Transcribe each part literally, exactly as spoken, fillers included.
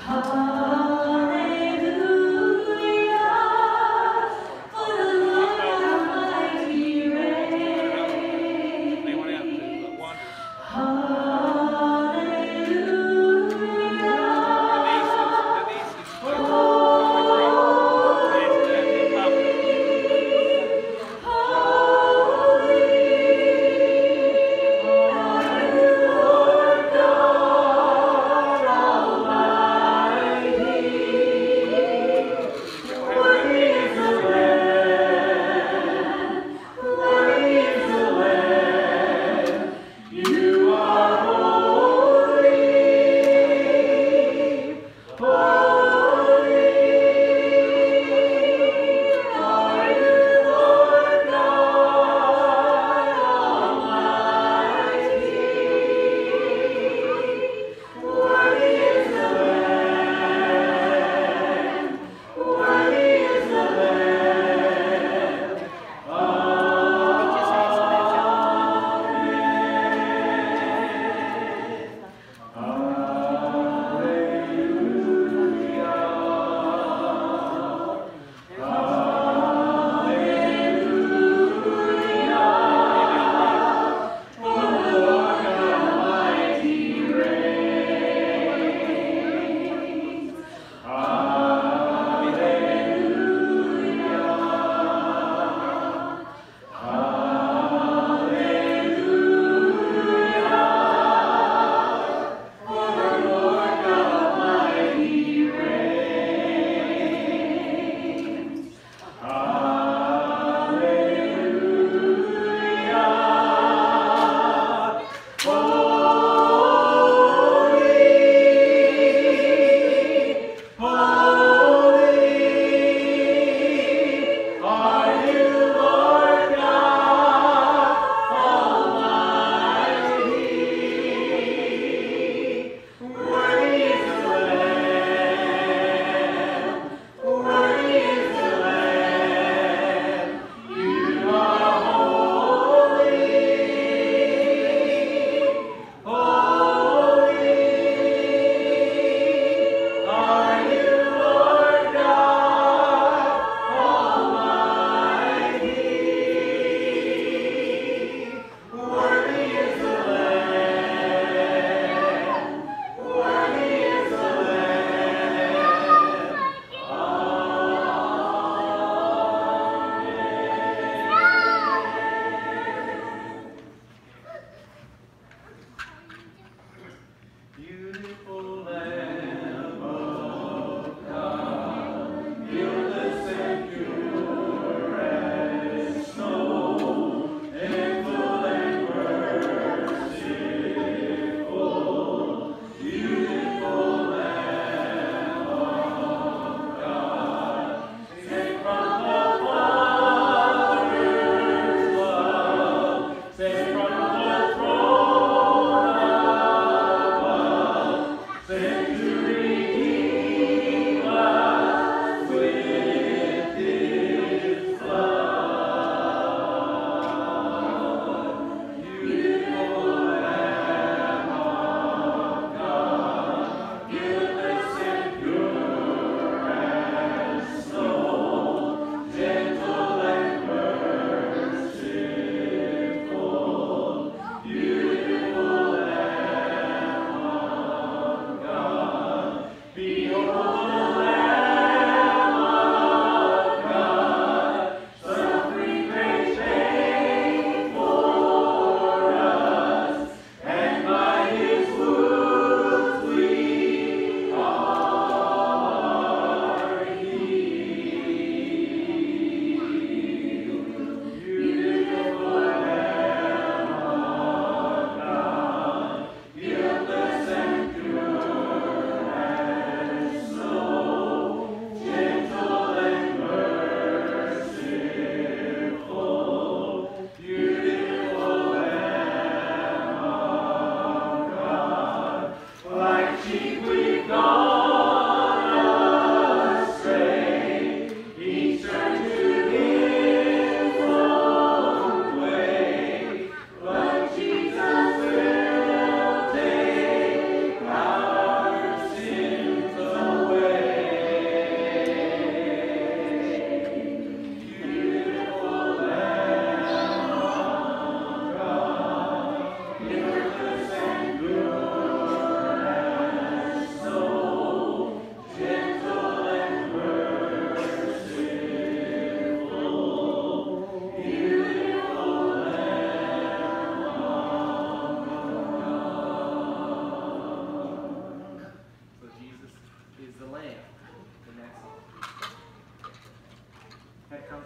Almighty.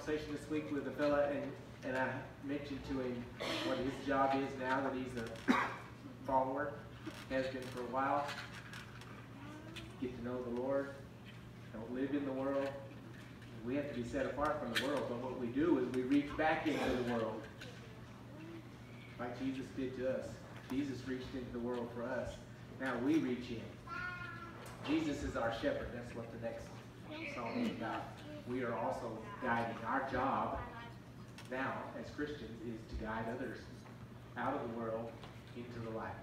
conversation this week with a fella, and, and I mentioned to him what his job is now that he's a follower, has been for a while. Get to know the Lord, don't live in the world. We have to be set apart from the world, but what we do is we reach back into the world. Like Jesus did to us. Jesus reached into the world for us. Now we reach in. Jesus is our shepherd. That's what the next song is about. We are also guiding. Our job now as Christians is to guide others out of the world into the light.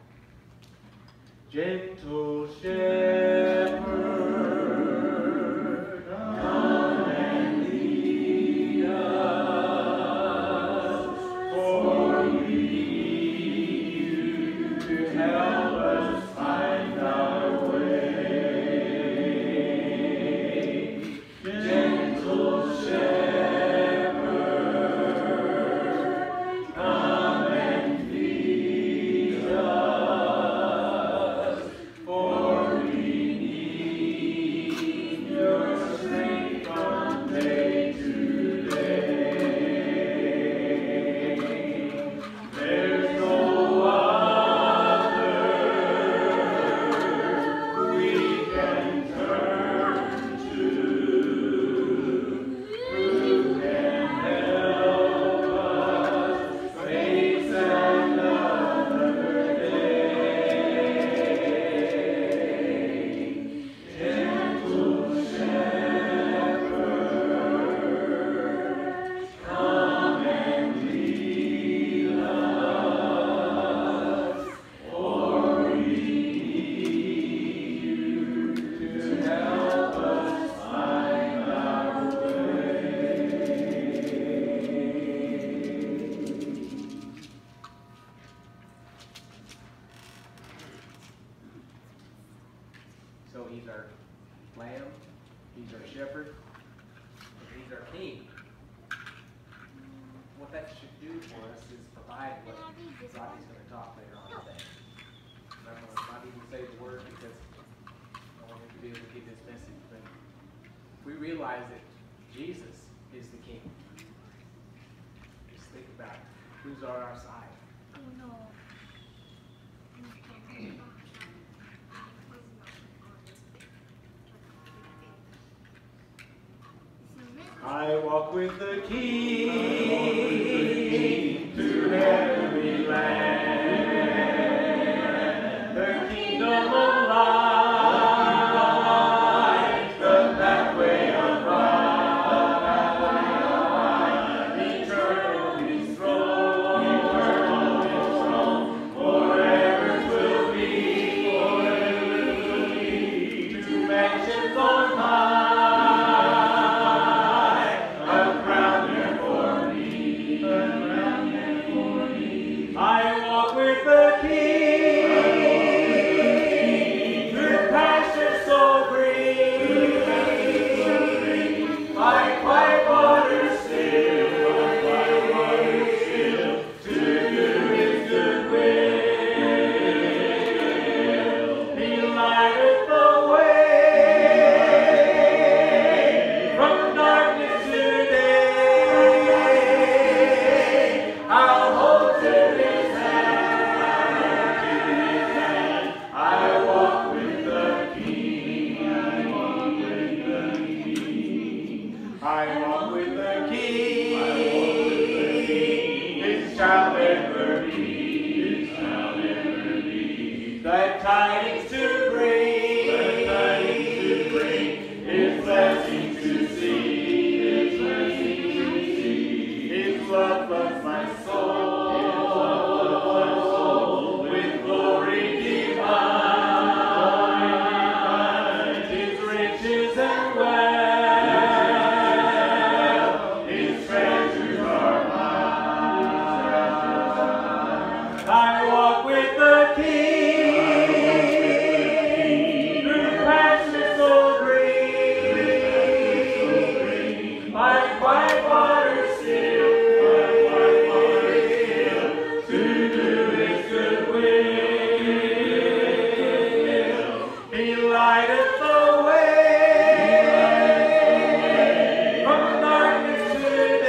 Gentle shepherd, come and lead us, for we need you to help us find our way. Gentle shepherd, come and lead us, for we need your strength from day to day. There's no other we can turn to, who can help us face another day. Gentle shepherd, come and lead us, for we need you to help us find our way. So he's our lamb, he's our shepherd, and he's our king. What that should do for us is provide what Rodney's going to talk later on today. And I'm going to not even say the word because I want him to be able to give this message, but we realize that Jesus is the king. Just think about who's on our side. I walk with the King to heavenly land, the kingdom of light, the pathway of life, eternal His throne, eternal His throne, forever 'twill be, forever 'twill be, two mansions on high. Tidings to bring, tidings to bring, His blessing to see, His blessing to see, His love floods my soul, His love floods my soul with glory divine, His riches and wealth, His treasures are mine. I walk with the King. Lighteth the way from darkness to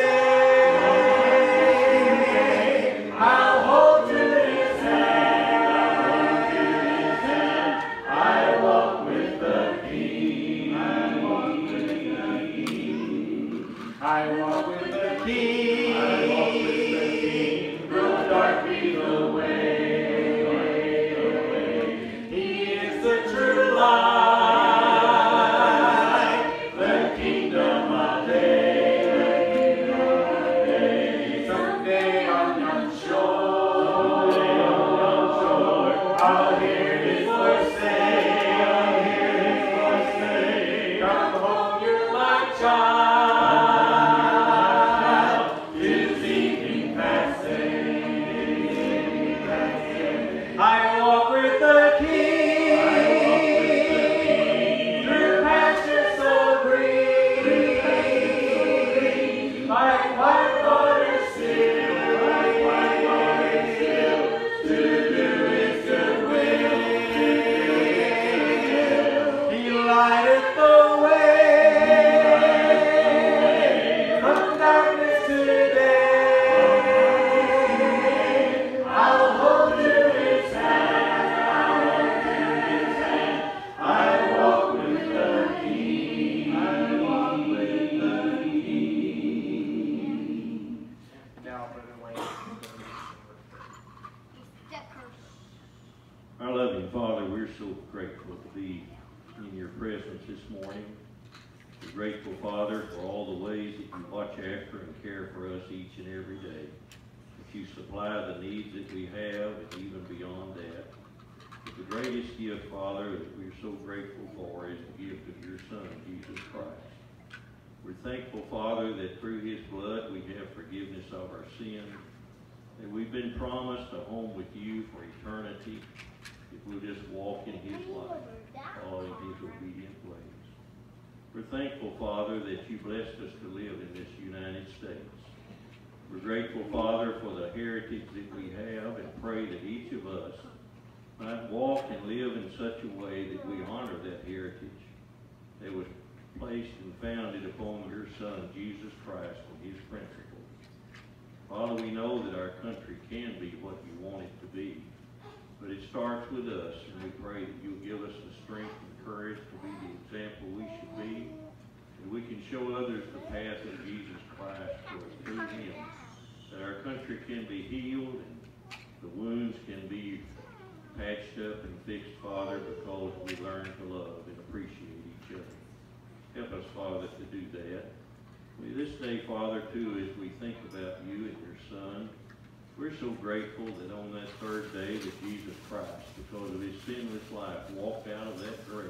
Our loving Father, we're so grateful to be in your presence this morning. We're grateful, Father, for all the ways that you watch after and care for us each and every day. That you supply the needs that we have and even beyond that. But the greatest gift, Father, that we're so grateful for is the gift of your Son, Jesus Christ. We're thankful, Father, that through his blood we have forgiveness of our sins, that we've been promised a home with you for eternity if we'll just walk in his light, following his obedient ways. We're thankful, Father, that you blessed us to live in this United States. We're grateful, Father, for the heritage that we have, and pray that each of us might walk and live in such a way that we honor that heritage that was placed and founded upon your Son, Jesus Christ, and his principles. Father, we know that our country can be what you want it to be, but it starts with us, and we pray that you'll give us the strength and courage to be the example we should be, and we can show others the path of Jesus Christ through him, that our country can be healed and the wounds can be patched up and fixed, Father, because we learn to love and appreciate each other. Help us, Father, to do that. We, this day, Father, too, as we think about you and your Son, we're so grateful that on that third day that Jesus Christ, because of his sinless life, walked out of that grave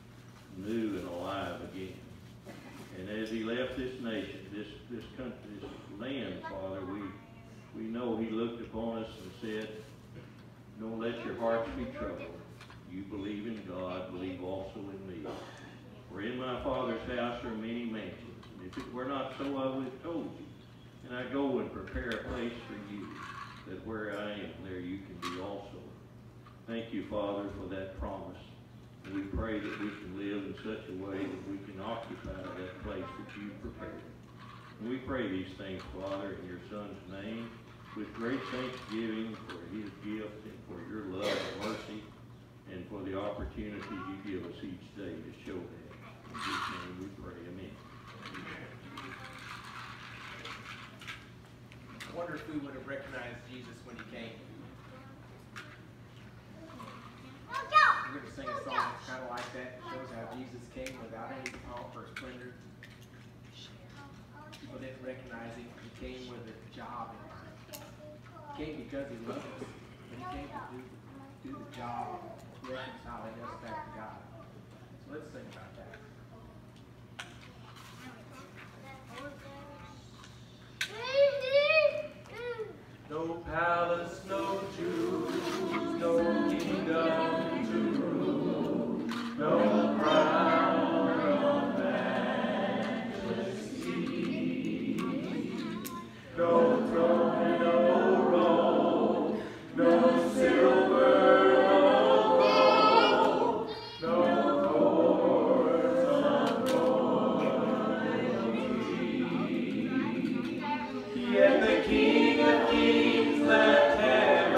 new and alive again. And as he left this nation, this, this country, this land, Father, we, we know he looked upon us and said, don't let your hearts be troubled. You believe in God, believe also in me. For in my Father's house are many mansions, and if it were not so, I would have told you. And I go and prepare a place for you, that where I am, there you can be also. Thank you, Father, for that promise. And we pray that we can live in such a way that we can occupy that place that you've prepared. And we pray these things, Father, in your Son's name, with great thanksgiving for his gift and for your love and mercy, and for the opportunities you give us each day to show that. In Jesus' name we pray. Amen. I wonder if we would have recognized Jesus when he came. We're going to sing a song that's kind of like that. It shows how Jesus came without any pomp or splendor. People didn't recognize him. He came with a job in mind. He came because he loved us. But he came to do, do the job of reconciling us back to God. So let's sing about that. No palace, no Jews, no kingdom to rule, no crown of majesty, no throne, no robe, no silver, no gold, no cords of royalty. Yet the King of Kings left heaven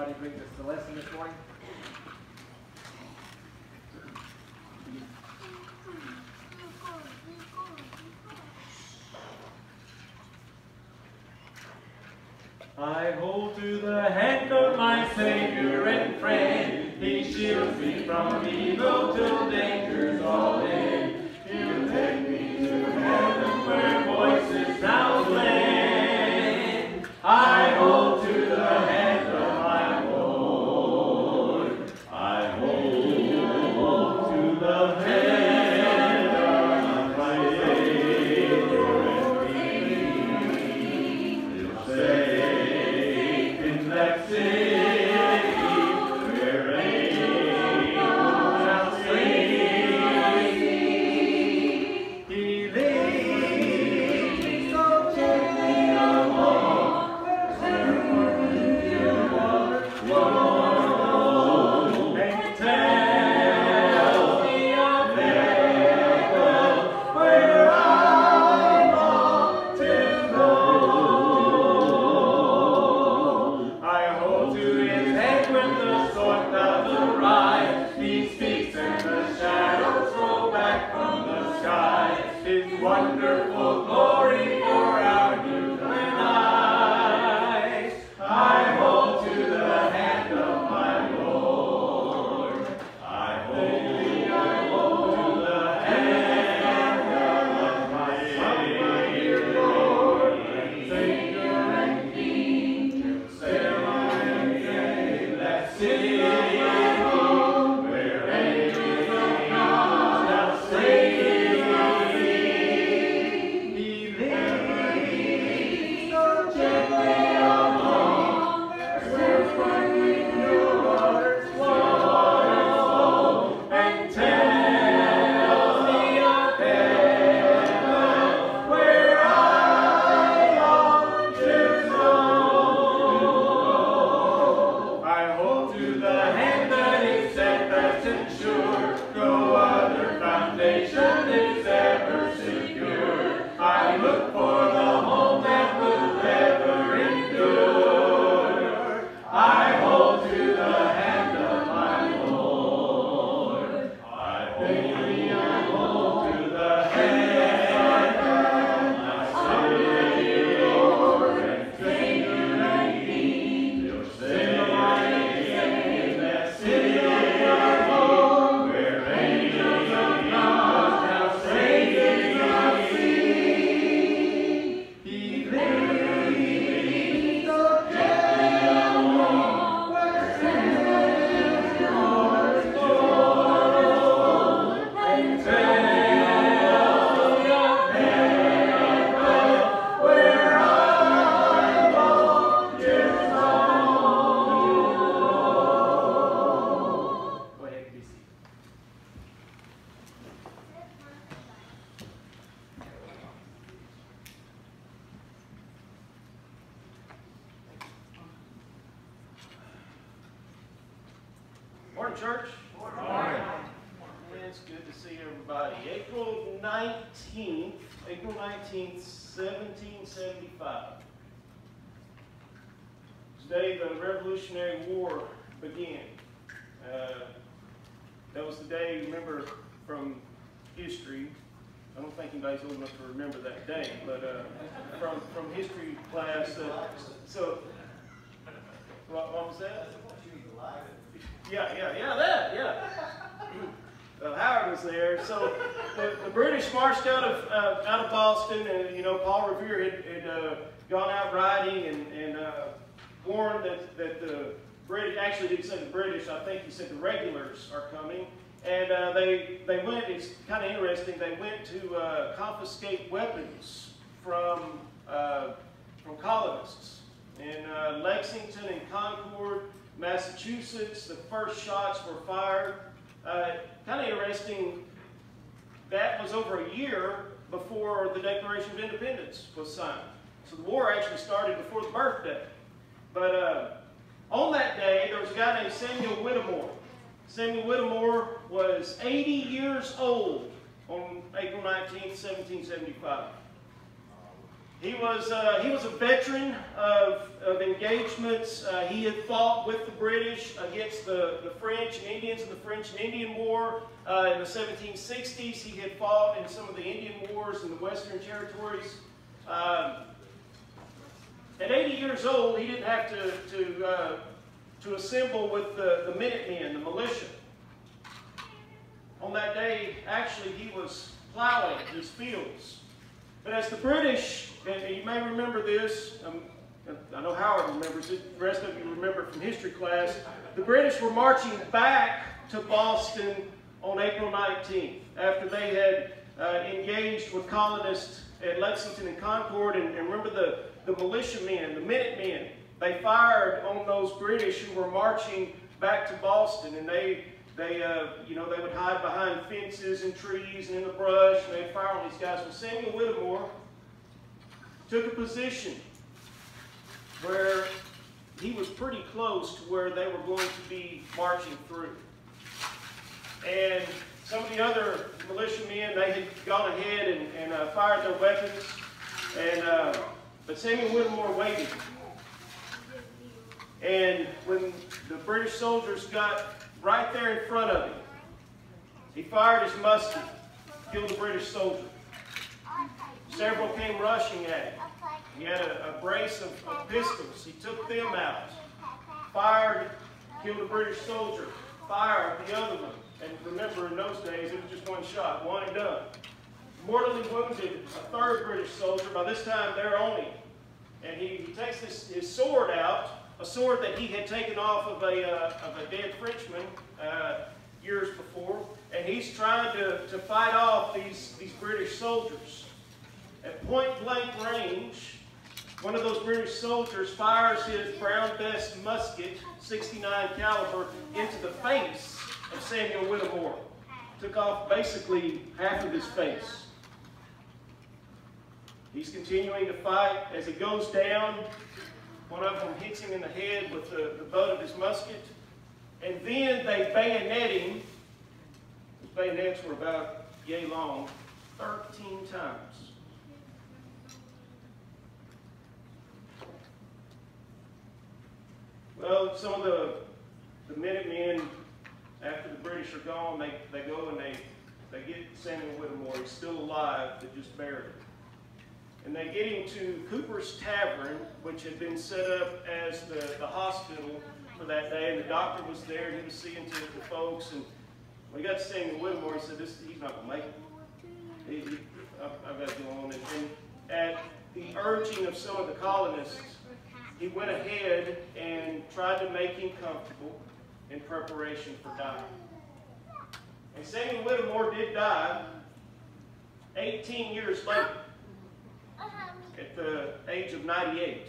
somebody brings us the lesson this morning? I hold to the hand of my Savior and friend. He shields me from evil till danger's all end. He'll take me to heaven where voices sound land. I hold to the hand of my Lord. I hold to the hand of my Savior and friend. He'll say, that city where angels shall sing. He leads me so gently along, where waters flow, and tells me of heaven where I long to go. Wonderful glory for our youth and eyes. I hold to the hand of my Lord. I hold, I hold to the hand of my Savior, Lord, Savior and King. Sail and gain that city where angels of God shall sing. Morning, church. Morning. It's good to see everybody. April nineteenth, April nineteenth, seventeen seventy-five. Today, the Revolutionary War began. Uh, that was the day, remember, from history. I don't think anybody's old enough to remember that day, but uh, from from history class. Uh, so, what, what was that? Yeah, yeah, yeah, that, yeah. Uh, Howard was there. So the, the British marched out of uh, out of Boston, and you know Paul Revere had, had uh, gone out riding and, and uh, warned that that the British, actually he didn't say the British, I think he said the regulars are coming, and uh, they they went. It's kind of interesting. They went to uh, confiscate weapons from uh, from colonists in uh, Lexington and Concord, Massachusetts. The first shots were fired. Uh, kind of interesting, that was over a year before the Declaration of Independence was signed. So the war actually started before the birthday. But uh, on that day, there was a guy named Samuel Whittemore. Samuel Whittemore was eighty years old on April nineteenth, seventeen seventy-five. He was, uh, he was a veteran of, of engagement engagements. Uh, he had fought with the British against the, the French and Indians in the French and Indian War. Uh, in the seventeen sixties, he had fought in some of the Indian wars in the Western Territories. Um, at eighty years old, he didn't have to, to, uh, to assemble with the, the Minutemen, the militia. On that day, actually, he was plowing his fields. But as the British, and you may remember this, um, I know Howard remembers it, the rest of you remember from history class, the British were marching back to Boston on April nineteenth after they had uh, engaged with colonists at Lexington and Concord. And, and remember the, the militiamen, the Minutemen, they fired on those British who were marching back to Boston, and they They, uh, you know, they would hide behind fences and trees and in the brush, and they'd fire on these guys. Well, Samuel Whittemore took a position where he was pretty close to where they were going to be marching through. And some of the other militiamen, they had gone ahead and, and uh, fired their weapons, and uh, but Samuel Whittemore waited. And when the British soldiers got right there in front of him, he fired his musket, killed a British soldier. Several came rushing at him. He had a, a brace of, of pistols. He took them out. Fired, killed a British soldier. Fired the other one. And remember, in those days, it was just one shot, one and done. Mortally wounded a third British soldier. By this time, they're on him. And he, he takes his, his sword out, a sword that he had taken off of a, uh, of a dead Frenchman uh, years before, and he's trying to, to fight off these, these British soldiers. At point-blank range, one of those British soldiers fires his Brown Bess musket, sixty-nine caliber, into the face of Samuel Whittemore. Took off basically half of his face. He's continuing to fight. As he goes down, one of them hits him in the head with the, the butt of his musket. And then they bayonet him. His bayonets were about yay long, thirteen times. Well, some of the, the Minutemen, after the British are gone, they, they go and they, they get Samuel Whittemore. He's still alive, they just buried him. And they get him to Cooper's Tavern, which had been set up as the, the hospital for that day. And the doctor was there, and he was seeing to the folks. And when he got to Samuel Whittemore, he said, this, he's not going to make it. He, he, I've, I've got to go on. And, and at the urging of some of the colonists, he went ahead and tried to make him comfortable in preparation for dying. And Samuel Whittemore did die eighteen years later, at the age of ninety-eight.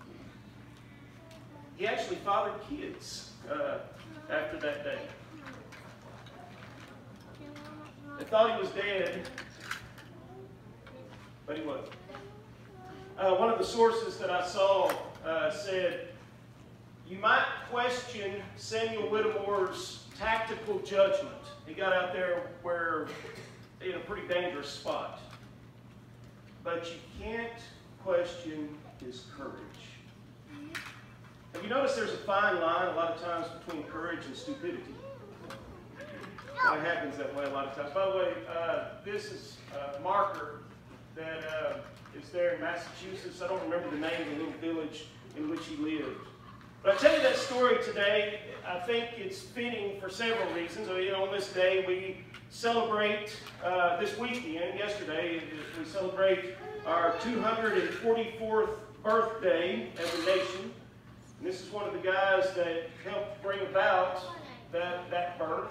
He actually fathered kids uh, after that day. They thought he was dead, but he wasn't. Uh, one of the sources that I saw uh, said, you might question Samuel Whittemore's tactical judgment. He got out there where in a pretty dangerous spot. But you can't question his courage. Have you noticed there's a fine line a lot of times between courage and stupidity? It happens that way a lot of times. By the way, uh, this is a marker that uh, is there in Massachusetts. I don't remember the name of the little village in which he lived. But I tell you that story today, I think it's fitting for several reasons. I mean, on this day, we celebrate, uh, this weekend, yesterday, we celebrate our two hundred forty-fourth birthday as a nation. And this is one of the guys that helped bring about that, that birth.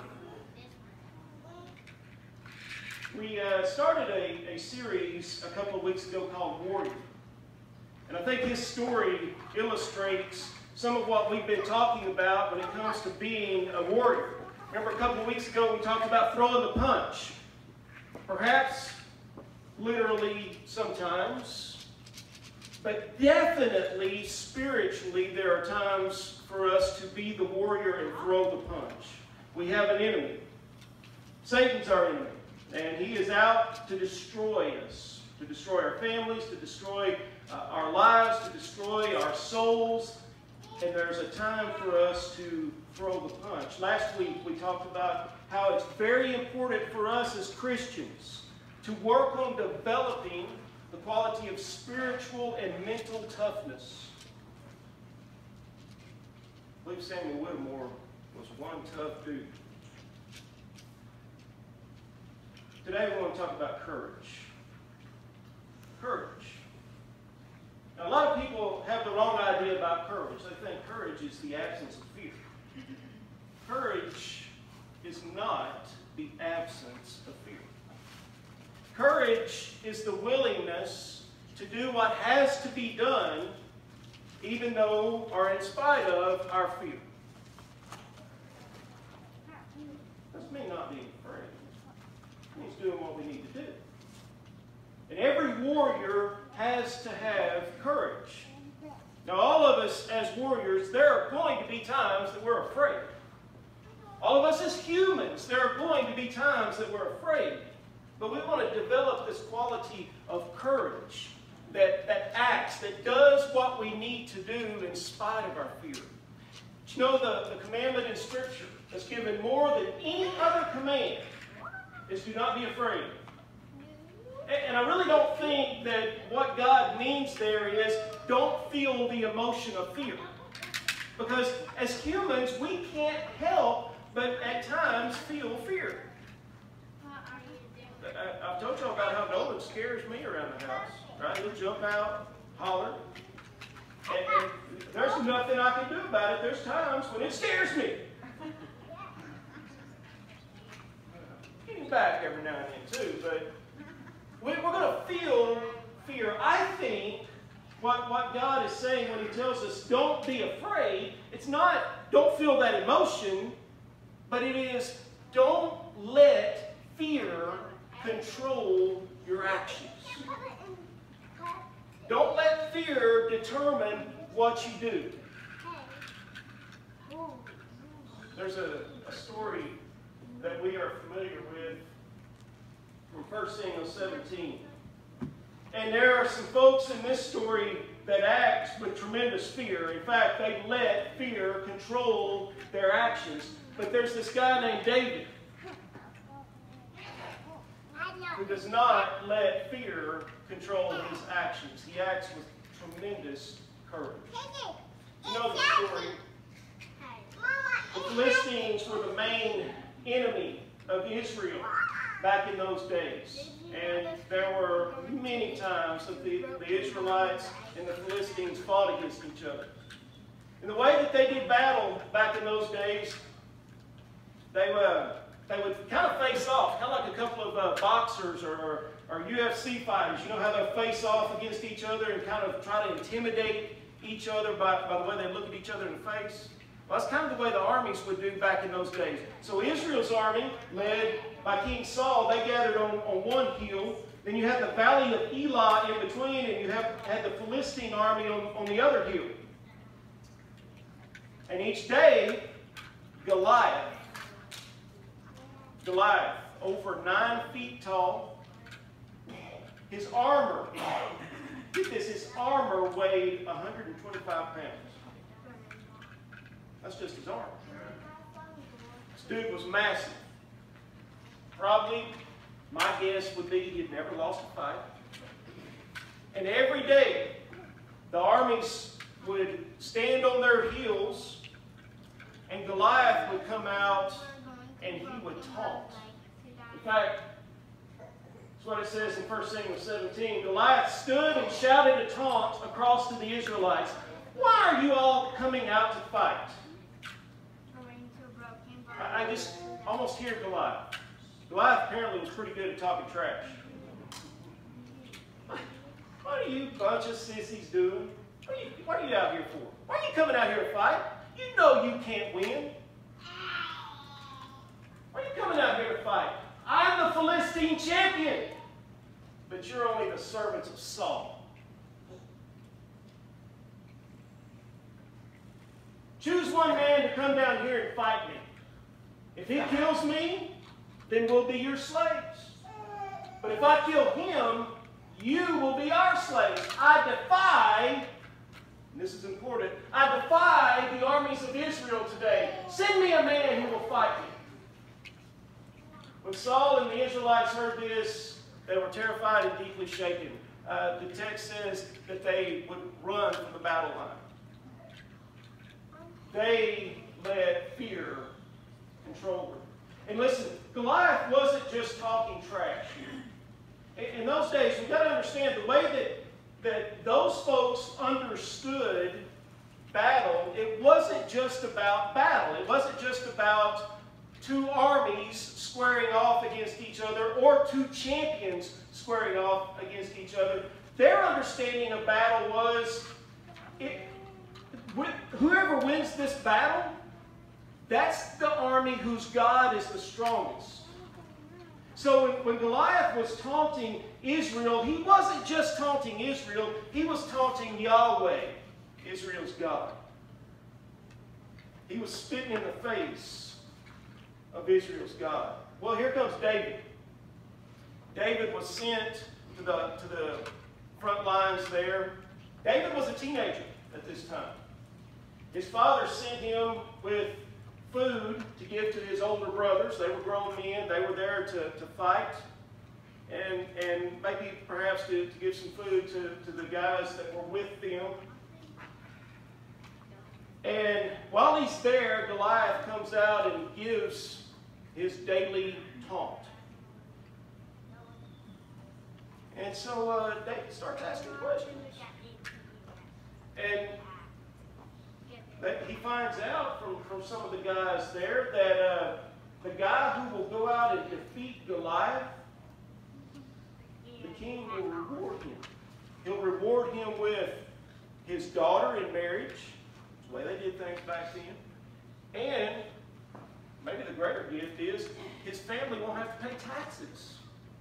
We uh, started a, a series a couple of weeks ago called Warrior. And I think his story illustrates some of what we've been talking about when it comes to being a warrior. Remember a couple of weeks ago we talked about throwing the punch. Perhaps literally sometimes, but definitely spiritually there are times for us to be the warrior and throw the punch. We have an enemy. Satan's our enemy, and he is out to destroy us, to destroy our families, to destroy uh, our lives, to destroy our souls. and there's a time for us to throw the punch. Last week we talked about how it's very important for us as Christians to work on developing the quality of spiritual and mental toughness. I believe Samuel Whittemore was one tough dude. Today we want to talk about courage. Courage. Now, a lot of people have the wrong idea about courage. They think courage is the absence of fear. Courage is not the absence of fear. Courage is the willingness to do what has to be done, even though or in spite of our fear. Doesn't mean not being afraid. It means doing what we need to do. And every warrior has to have courage. Now, all of us as warriors, there are going to be times that we're afraid. All of us as humans, there are going to be times that we're afraid. But we want to develop this quality of courage that, that acts, that does what we need to do in spite of our fear. You know, the, the commandment in Scripture that's given more than any other command is do not be afraid. And I really don't think that what God means there is don't feel the emotion of fear. Because as humans, we can't help but at times feel fear. I, I've told you about how Nolan scares me around the house. Right? He'll jump out, holler. And, and there's nothing I can do about it. There's times when it scares me. Getting back every now and then too, but we're going to feel fear. I think what, what God is saying when He tells us don't be afraid, it's not don't feel that emotion, but it is don't let fear control your actions. Don't let fear determine what you do. There's a, a story that we are familiar with from First Samuel seventeen. And there are some folks in this story that act with tremendous fear. In fact, they let fear control their actions. But there's this guy named David who does not let fear control his actions. He acts with tremendous courage. You know the story. The Philistines were the main enemy of Israel back in those days. And there were many times that the, the Israelites and the Philistines fought against each other. And the way that they did battle back in those days, they, uh, they would kind of face off, kind of like a couple of uh, boxers or, or, or U F C fighters. You know how they face off against each other and kind of try to intimidate each other by, by the way they look at each other in the face? Well, that's kind of the way the armies would do back in those days. So Israel's army, led by King Saul, they gathered on, on one hill. Then you had the valley of Elah in between, and you have, had the Philistine army on, on the other hill. And each day, Goliath, Goliath, over nine feet tall, his armor, get this, his armor weighed one hundred twenty-five pounds. That's just his arm. This dude was massive. Probably, my guess would be he had never lost a fight. And every day, the armies would stand on their heels, and Goliath would come out, and he would taunt. In fact, that's what it says in First Samuel seventeen. Goliath stood and shouted a taunt across to the Israelites. Why are you all coming out to fight? I just almost hear Goliath. Goliath apparently was pretty good at talking trash. What are you bunch of sissies doing? What are you, what are you out here for? Why are you coming out here to fight? You know you can't win. Why are you coming out here to fight? I'm the Philistine champion. But you're only the servants of Saul. Choose one man to come down here and fight me. If he kills me, then we'll be your slaves. But if I kill him, you will be our slaves. I defy, and this is important, I defy send me a man who will fight me. When Saul and the Israelites heard this, they were terrified and deeply shaken. Uh, the text says that they would run from the battle line. They let fear control them. And listen, Goliath wasn't just talking trash. In, in those days, we've got to understand the way that, that those folks understood battle, it wasn't just about battle. It wasn't just about two armies squaring off against each other or two champions squaring off against each other. Their understanding of battle was, it, whoever wins this battle, that's the army whose God is the strongest. So when, when Goliath was taunting Israel, he wasn't just taunting Israel, he was taunting Yahweh, Israel's God. He was spitting in the face of Israel's God. Well, here comes David. David was sent to the, to the front lines there. David was a teenager at this time. His father sent him with food to give to his older brothers. They were grown men. They were there to, to fight. And, and maybe perhaps to, to give some food to, to the guys that were with them. And while he's there, Goliath comes out and gives his daily taunt. And so uh, David starts asking questions. And that he finds out from, from some of the guys there that uh, the guy who will go out and defeat Goliath, the king will reward him. He'll reward him with his daughter in marriage. That's the way they did things back then. And maybe the greater gift is his family won't have to pay taxes.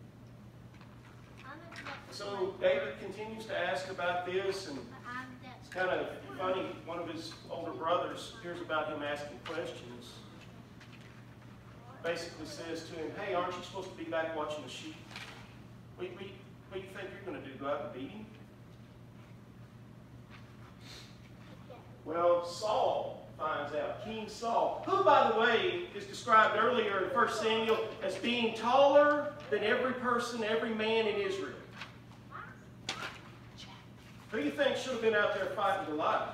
So David continues to ask about this, and it's kind of funny. One of his older brothers hears about him asking questions. Basically says to him, "Hey, aren't you supposed to be back watching the sheep? What, what, what do you think you're going to do? Go out and beat him?" Well, Saul finds out. King Saul, who, by the way, is described earlier in First Samuel as being taller than every person, every man in Israel. Who do you think should have been out there fighting Goliath?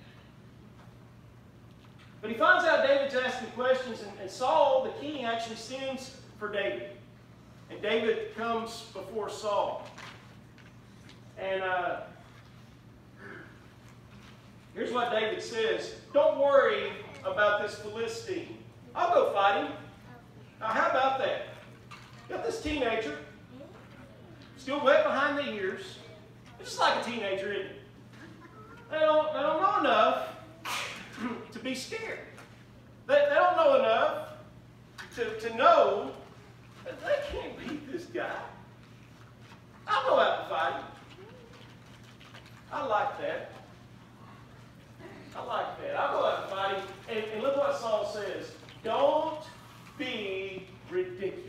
But he finds out David's asking questions, and, and Saul, the king, actually sends for David. And David comes before Saul. And uh, here's what David says. "Don't worry about this Philistine. I'll go fight him." Now, how about that? Got this teenager, still wet behind the ears. It's just like a teenager, isn't it? They don't, they don't know enough to be scared. They, they don't know enough to, to know that they can't beat this guy. I'll go out and fight him. I like that. I like that. I'll go out and fight him. And, and look what Saul says. Don't be ridiculous.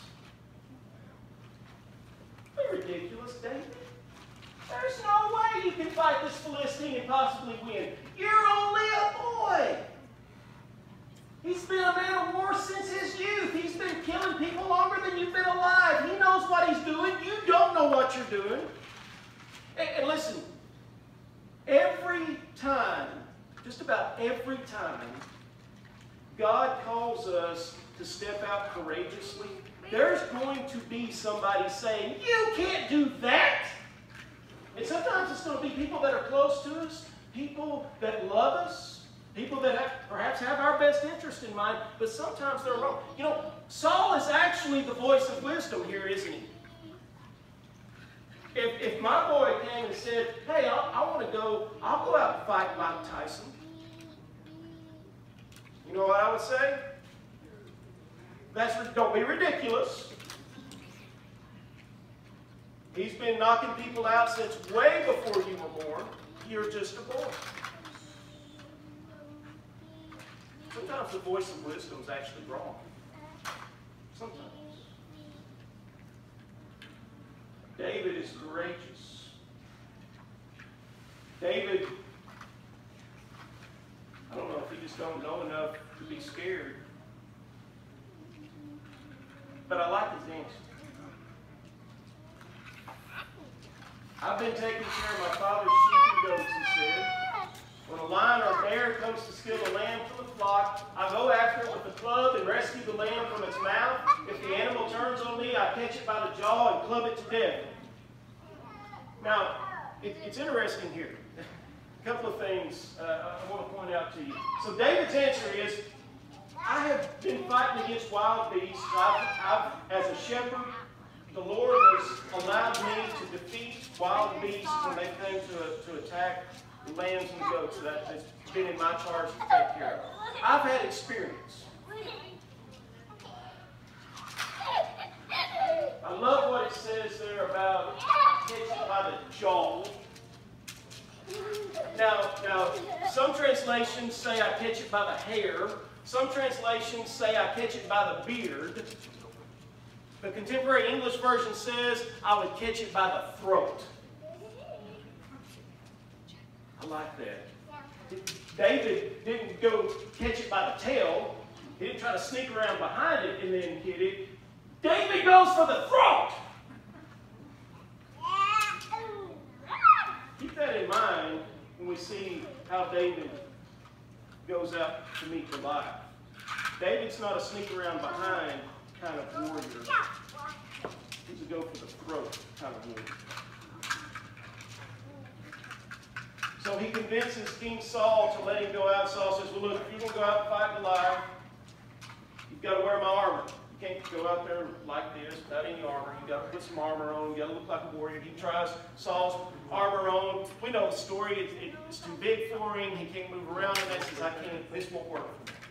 Be ridiculous, David. There's no way you can fight this Philistine and possibly win. You're only a boy. He's been a man of war since his youth. He's been killing people longer than you've been alive. He knows what he's doing. You don't know what you're doing. And, and listen, every time, just about every time, God calls us to step out courageously, there's going to be somebody saying, "You can't do that." And sometimes it's going to be people that are close to us, people that love us, people that have, perhaps have our best interest in mind, but sometimes they're wrong. You know, Saul is actually the voice of wisdom here, isn't he? If, if my boy came and said, "Hey, I, I want to go, I'll go out and fight Mike Tyson," you know what I would say? That's, don't be ridiculous. He's been knocking people out since way before you were born. You're just a boy. Sometimes the voice of wisdom is actually wrong. Sometimes. David is courageous. David, I don't know if he just don't know enough to be scared. But I like his answer. I've been taking care of my father's sheep and goats, he said. When a lion or a bear comes to steal a lamb from the flock, I go after it with a club and rescue the lamb from its mouth. If the animal turns on me, I catch it by the jaw and club it to death. Now, it, it's interesting here. A couple of things uh, I want to point out to you. So David's answer is, I have been fighting against wild beasts. I've, I've, as a shepherd, the Lord has allowed me to defeat wild beasts when they came to, to attack the lambs and the goats. That has been in my charge to take care of. I've had experience. I love what it says there about catching by the jaw. Now, now, some translations say I catch it by the hair. Some translations say I catch it by the beard. The Contemporary English Version says I would catch it by the throat. I like that. David didn't go catch it by the tail. He didn't try to sneak around behind it and then get it. David goes for the throat. Keep that in mind when we see how David goes out to meet Goliath. David's not a sneak around behind kind of warrior. He's a go for the throat kind of warrior. So he convinces King Saul to let him go out. Saul says, well, look, if you're going to go out and fight Goliath, you've got to wear my armor. You can't go out there like this without any armor. You've got to put some armor on. You've got to look like a warrior. He tries Saul's armor on. We know the story. It, it, it's too big for him. He can't move around in it. He says, I can't. This won't work for me.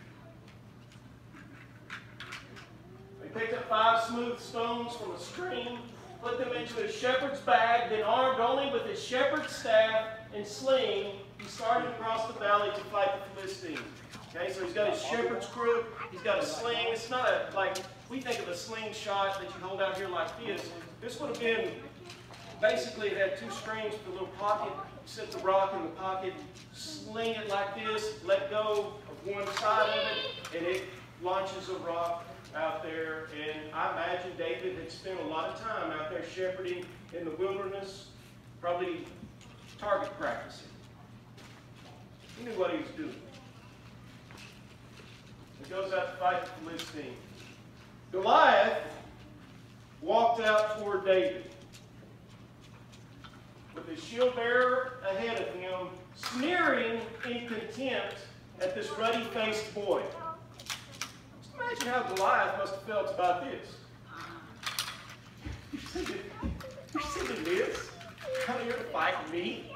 He picked up five smooth stones from a stream, put them into his shepherd's bag, then armed only with his shepherd's staff and sling, he started across the valley to fight the Philistines. Okay, so he's got his shepherd's crook, he's got a sling. It's not a, like, we think of a slingshot that you hold out here like this. This would have been, basically it had two strings with a little pocket. You set the rock in the pocket, sling it like this, let go of one side of it, and it launches a rock out there. And I imagine David had spent a lot of time out there shepherding in the wilderness, probably target practicing. He knew what he was doing. He goes out to fight the Philistine. Goliath walked out toward David with his shield bearer ahead of him, sneering in contempt at this ruddy-faced boy. Just imagine how Goliath must have felt about this. You're sending, you're sending this? Come here to fight me?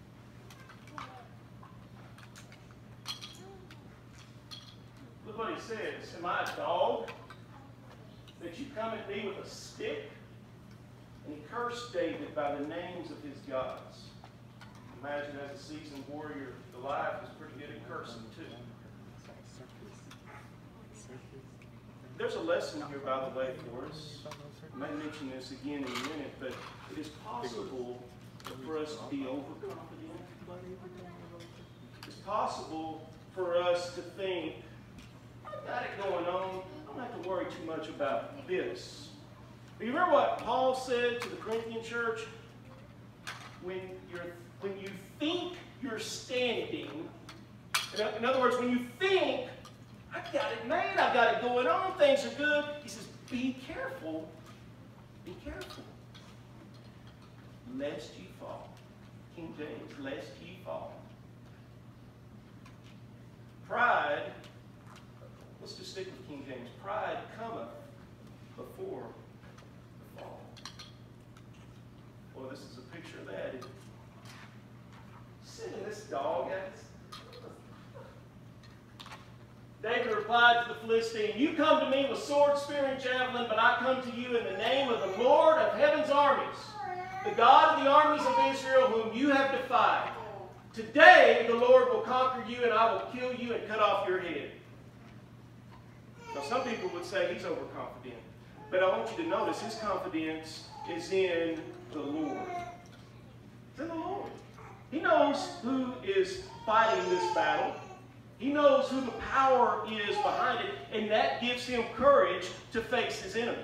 Look what he says. Am I a dog that you come at me with a stick? And he cursed David by the names of his gods. Imagine as a seasoned warrior, Goliath was pretty good at cursing too. There's a lesson here, by the way, for us. I may mention this again in a minute, but it is possible for us to be overconfident. It's possible for us to think, I've got it going on. I don't have to worry too much about this. But you remember what Paul said to the Corinthian church? When you're, when you think you're standing, in other words, when you think, I've got it made, I've got it going on, things are good, he says, be careful, be careful, lest ye fall. King James, lest ye fall. Pride, let's just stick with King James. Pride cometh before the fall. Boy, this is a picture of that. It, sending this dog at us. David replied to the Philistine, you come to me with sword, spear, and javelin, but I come to you in the name of the Lord of heaven's armies, the God of the armies of Israel, whom you have defied. Today the Lord will conquer you, and I will kill you and cut off your head. Now, some people would say he's overconfident. But I want you to notice his confidence is in the Lord. It's in the Lord. He knows who is fighting this battle. He knows who the power is behind it, and that gives him courage to face his enemy.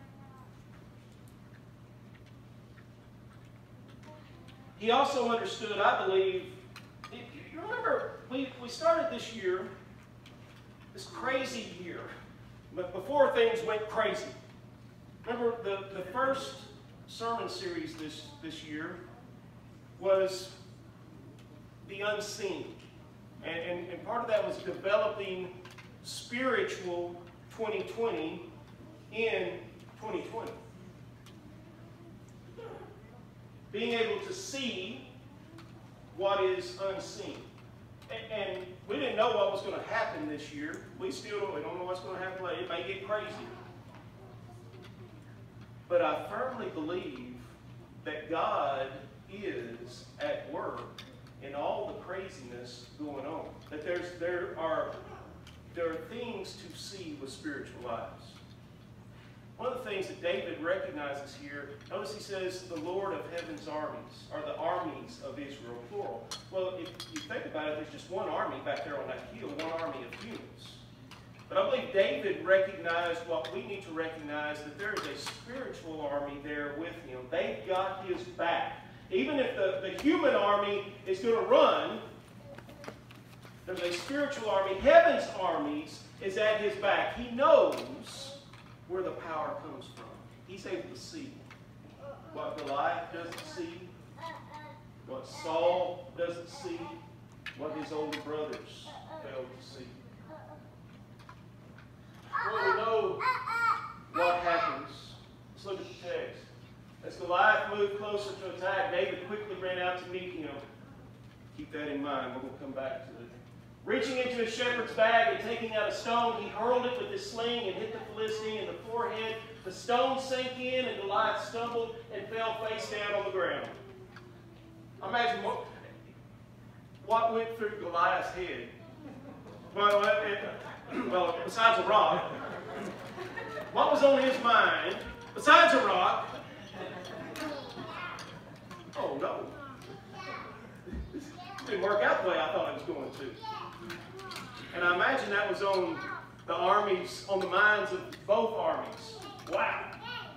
He also understood, I believe, you remember, we, we started this year, this crazy year, but before things went crazy. Remember, the, the first sermon series this, this year was the unseen. And, and, and part of that was developing spiritual twenty twenty in twenty twenty. Being able to see what is unseen. And, and we didn't know what was going to happen this year. We still don't, we don't know what's going to happen later. It may get crazy. But I firmly believe that God is at work in all the craziness going on. That there's, there, are, there are things to see with spiritual eyes. One of the things that David recognizes here, notice he says, the Lord of heaven's armies, or the armies of Israel, plural. Well, if you think about it, there's just one army back there on that hill, one army of humans. But I believe David recognized what we need to recognize, that there is a spiritual army there with him. They've got his back. Even if the, the human army is going to run, there's a spiritual army. Heaven's armies is at his back. He knows where the power comes from. He's able to see what Goliath doesn't see, what Saul doesn't see, what his older brothers failed to see. Well, we know what happens. Let's look at the text. As Goliath moved closer to attack, David quickly ran out to meet him. Keep that in mind. We're going to come back to it. Reaching into his shepherd's bag and taking out a stone, he hurled it with his sling and hit the Philistine in the forehead. The stone sank in, and Goliath stumbled and fell face down on the ground. Imagine what, what went through Goliath's head. Well, it, well, besides a rock, what was on his mind, besides a rock? Oh, no. This didn't work out the way I thought it was going to. And I imagine that was on the armies, on the minds of both armies. Wow.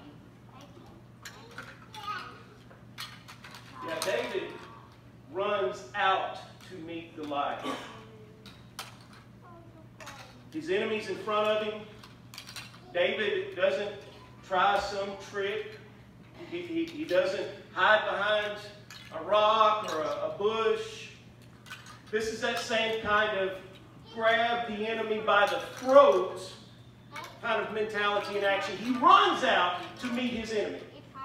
Yeah, David runs out to meet Goliath. His enemy's in front of him. David doesn't try some trick. He, he, he doesn't hide behind a rock or a, a bush. This is that same kind of grab the enemy by the throat kind of mentality and action. He runs out to meet his enemy.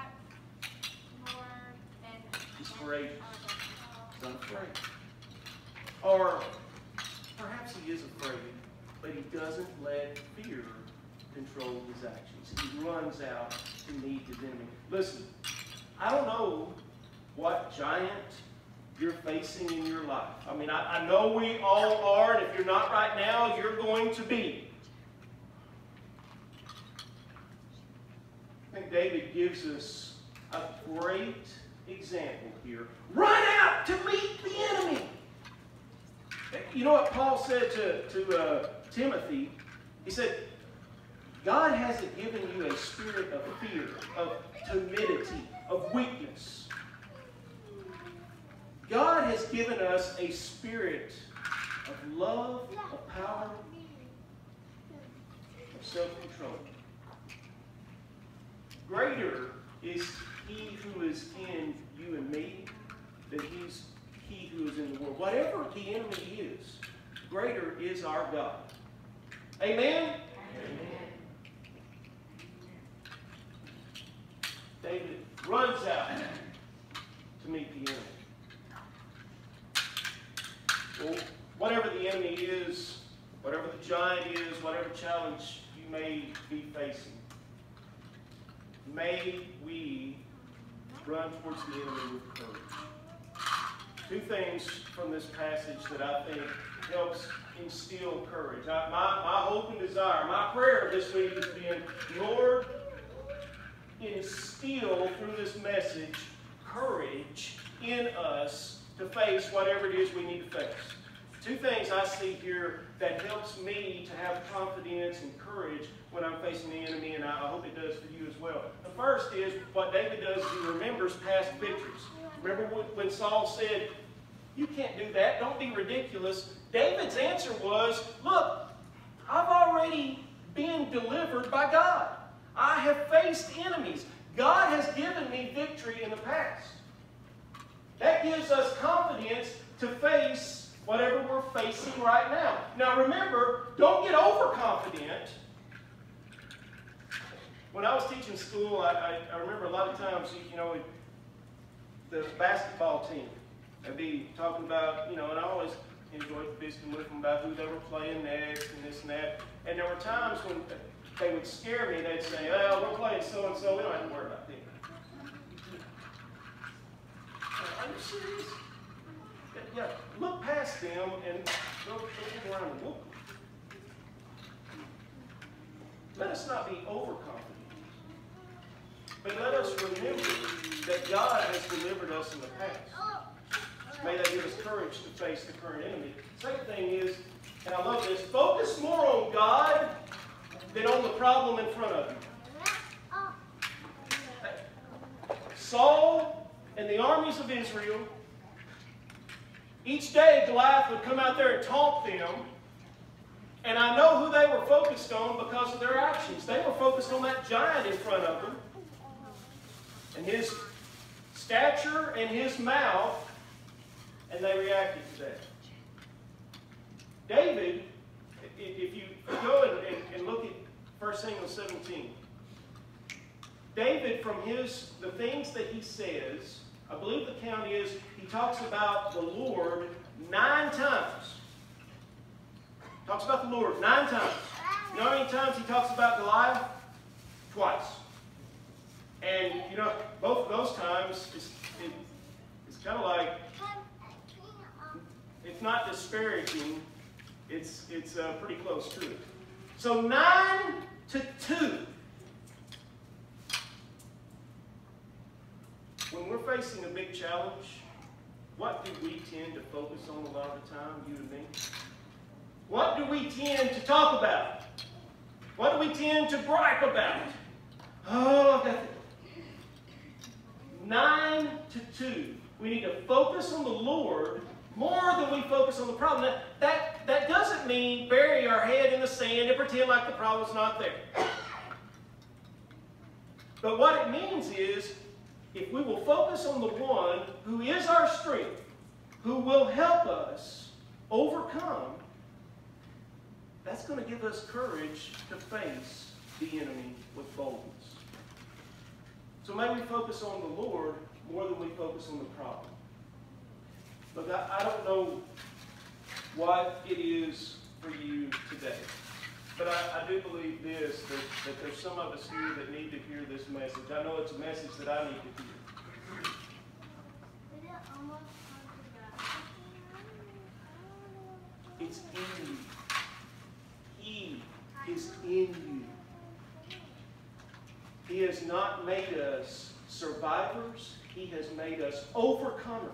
He's courageous. He's unafraid. Or perhaps he is afraid, but he doesn't let fear control his actions. He runs out to meet his enemy. Listen, I don't know what giant you're facing in your life. I mean, I, I know we all are, and if you're not right now, you're going to be. I think David gives us a great example here. Run out to meet the enemy. You know what Paul said to, to uh, Timothy? He said, God hasn't given you a spirit of fear, of timidity, of weakness. God has given us a spirit of love, of power, of self-control. Greater is He who is in you and me than he's He who is in the world. Whatever the enemy is, greater is our God. Amen? Amen. David runs out to meet the enemy. Well, whatever the enemy is, whatever the giant is, whatever challenge you may be facing, may we run towards the enemy with courage. Two things from this passage that I think helps instill courage. I, my, my hope and desire, my prayer this week has been, Lord, instill through this message courage in us to face whatever it is we need to face. Two things I see here that helps me to have confidence and courage when I'm facing the enemy, and I hope it does for you as well. The first is what David does is he remembers past victories. Remember when Saul said, "You can't do that, don't be ridiculous." David's answer was, "Look, I've already been delivered by God. I have faced enemies. God has given me victory in the past." That gives us confidence to face whatever we're facing right now. Now remember, don't get overconfident. When I was teaching school, I, I, I remember a lot of times, you know, the basketball team, I'd be talking about, you know, and I always enjoyed visiting with them about who they were playing next and this and that. And there were times when they would scare me. They'd say, "Oh, we're playing so-and-so, we don't have to worry about them." Are you serious? Yeah, look past them and go, go around and whoop them. Let us not be overconfident, but let us remember that God has delivered us in the past. May that give us courage to face the current enemy. Second thing is, and I love this, focus more on God than on the problem in front of you. Saul and the armies of Israel, each day Goliath would come out there and taunt them, and I know who they were focused on because of their actions. They were focused on that giant in front of them, and his stature and his mouth, and they reacted to that. David, if you go and, and look at First Samuel seventeen, David, from his the things that he says, I believe the count is, he talks about the Lord nine times. Talks about the Lord nine times. You know how many times he talks about Goliath? Twice. And, you know, both of those times, it's, it, it's kind of like, it's not disparaging. It's, it's uh, pretty close to it. So nine to two. When we're facing a big challenge, what do we tend to focus on a lot of the time, you and me? What do we tend to talk about? What do we tend to gripe about? Oh, I've got to... Nine to two. We need to focus on the Lord more than we focus on the problem. Now, that, that doesn't mean bury our head in the sand and pretend like the problem's not there. But what it means is, if we will focus on the one who is our strength, who will help us overcome, that's going to give us courage to face the enemy with boldness. So may we focus on the Lord more than we focus on the problem. Look, I, I don't know what it is for you today, but I, I do believe this, that, that there's some of us here that need to hear this message. I know it's a message that I need to hear. It's in you. He is in you. He has not made us survivors. He has made us overcomers.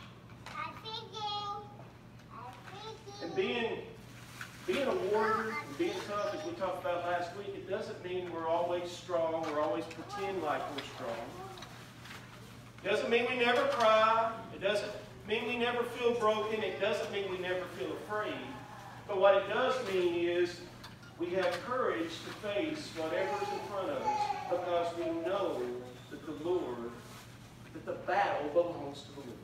And being, being a warrior, and being tough, as we talked about last week, it doesn't mean we're always strong or always pretend like we're strong. It doesn't mean we never cry. It doesn't mean we never feel broken. It doesn't mean we never feel afraid. But what it does mean is we have courage to face whatever's in front of us because we know that the Lord, that the battle belongs to the Lord.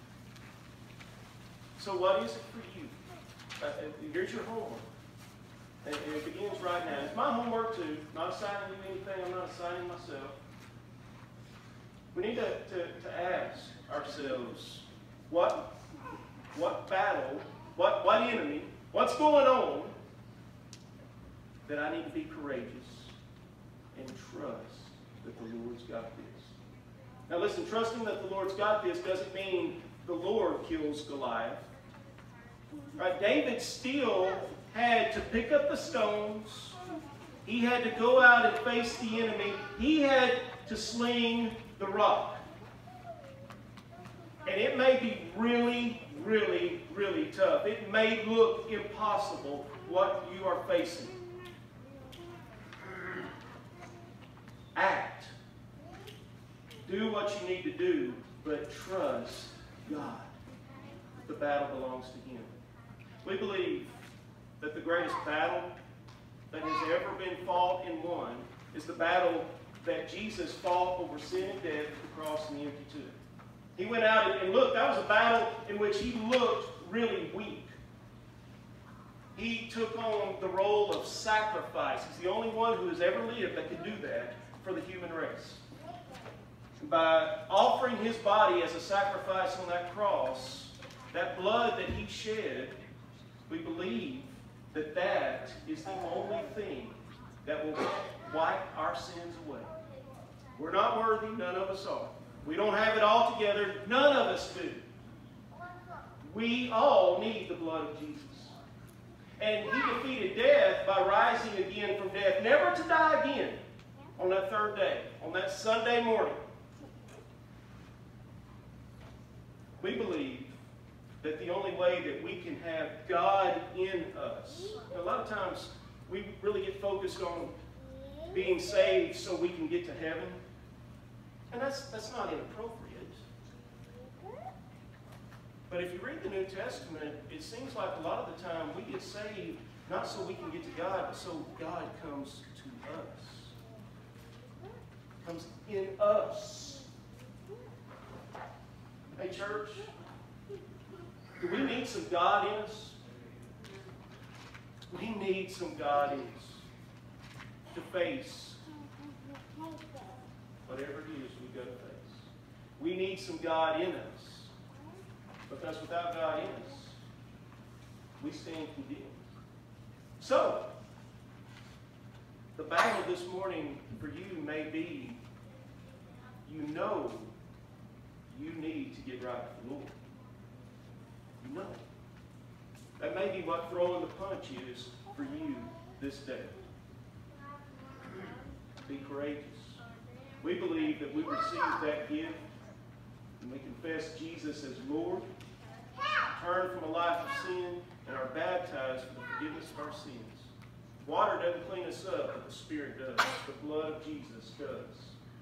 So what is it for you? Uh, here's your homework. And it begins right now. It's my homework too. Not assigning you anything. I'm not assigning myself. We need to, to, to ask ourselves, what, what battle, what, what enemy, what's going on that I need to be courageous and trust that the Lord's got this. Now listen, trusting that the Lord's got this doesn't mean the Lord kills Goliath. Right? David still had to pick up the stones. He had to go out and face the enemy. He had to sling the rock. And it may be really, really, really tough. It may look impossible what you are facing. Act. Do what you need to do, but trust God. The battle belongs to Him. We believe that the greatest battle that has ever been fought and won is the battle that Jesus fought over sin and death at the cross and the empty tomb. He went out and, and looked. That was a battle in which He looked really weak. He took on the role of sacrifice. He's the only one who has ever lived that could do that for the human race. By offering His body as a sacrifice on that cross, that blood that He shed, we believe that that is the only thing that will wipe our sins away. We're not worthy. None of us are. We don't have it all together. None of us do. We all need the blood of Jesus. And He defeated death by rising again from death, never to die again on that third day, on that Sunday morning. We believe that the only way that we can have God in us, a lot of times we really get focused on being saved so we can get to heaven. And that's, that's not inappropriate. But if you read the New Testament, it seems like a lot of the time we get saved not so we can get to God, but so God comes to us. Comes in us. Hey, church, do we need some God in us? We need some God in us to face whatever it is we go to face. We need some God in us, because without God in us, we stand condemned. So, the battle this morning for you may be, you know you need to get right with the Lord. You know. That may be what throwing the punch is for you this day. Be courageous. We believe that we receive that gift and we confess Jesus as Lord, turn from a life of sin, and are baptized for the forgiveness of our sins. Water doesn't clean us up, but the Spirit does. The blood of Jesus does.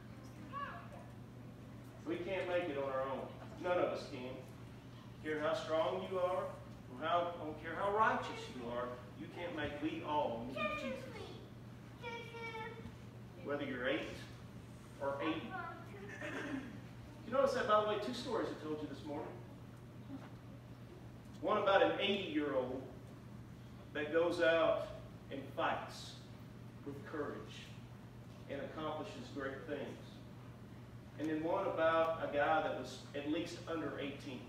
We can't make it on our own. None of us can. I don't care how strong you are, or how, I don't care how righteous you are, you can't make, we all need Jesus. Whether you're eight or eighty. You notice that, by the way, two stories I told you this morning. One about an eighty-year-old that goes out and fights with courage and accomplishes great things. And then one about a guy that was at least under eighteen.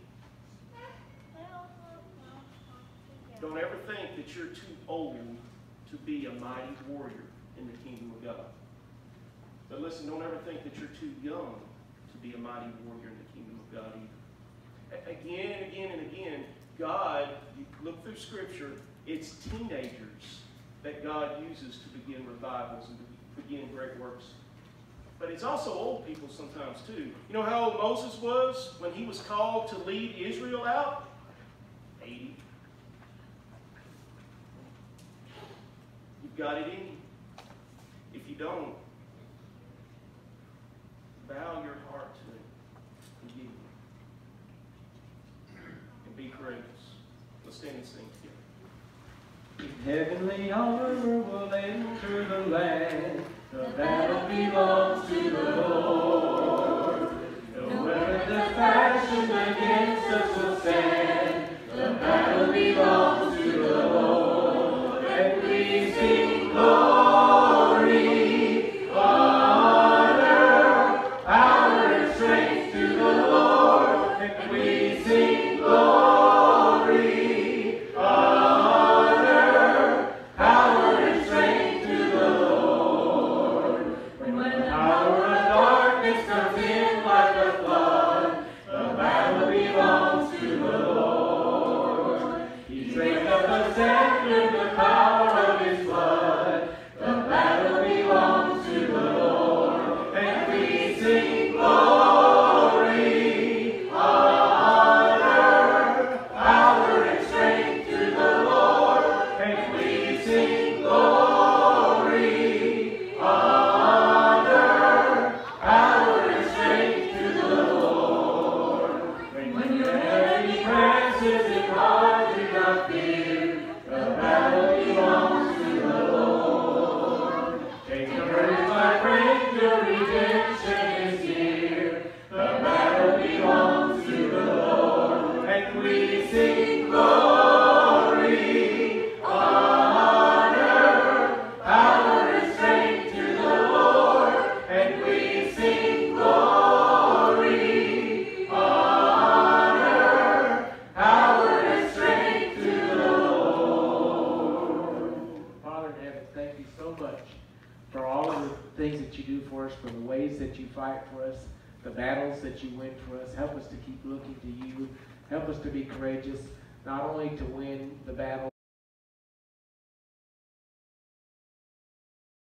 Don't ever think that you're too old to be a mighty warrior in the kingdom of God. But listen, don't ever think that you're too young to be a mighty warrior in the kingdom of God either. Again and again and again, God, you look through Scripture, it's teenagers that God uses to begin revivals and to begin great works. But it's also old people sometimes too. You know how old Moses was when he was called to lead Israel out? eighty. You've got it in you. If you don't, bow your heart to Him and give Him. And be courageous. Let's stand and sing together. Heavenly armor will enter the land. The battle belongs to the Lord. No weapon that's fashioned against us will stand. The battle belongs to the Lord. And we sing glory, honor, power and strength to the Lord. And we sing glory, honor, power and strength to the Lord. When the power of darkness comes in like a flood, the battle belongs to the Lord. He's raised up a standard, the power of His blood. The battle belongs to the Lord, and we sing glory, honor, things that you do for us, for the ways that you fight for us, the battles that you win for us. Help us to keep looking to you. Help us to be courageous, not only to win the battle,